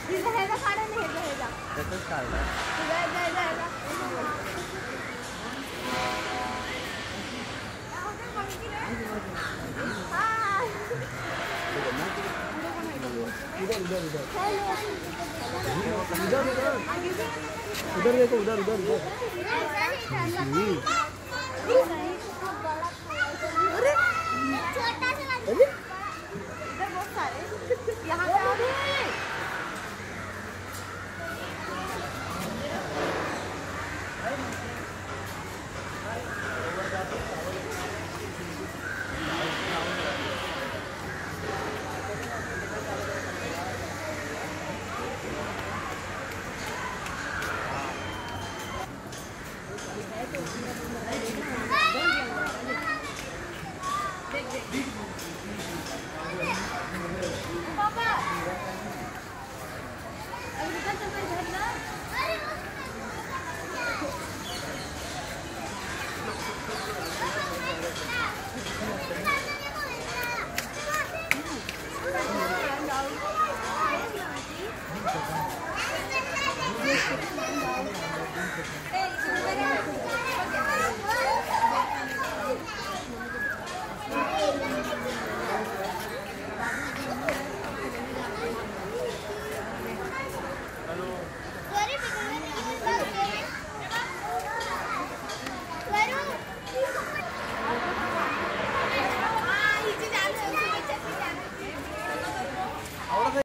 रहेगा खाना नहीं रहेगा कैसे स्टार्ट है जाएगा इधर इधर इधर इधर इधर इधर देखो उधर उधर उधर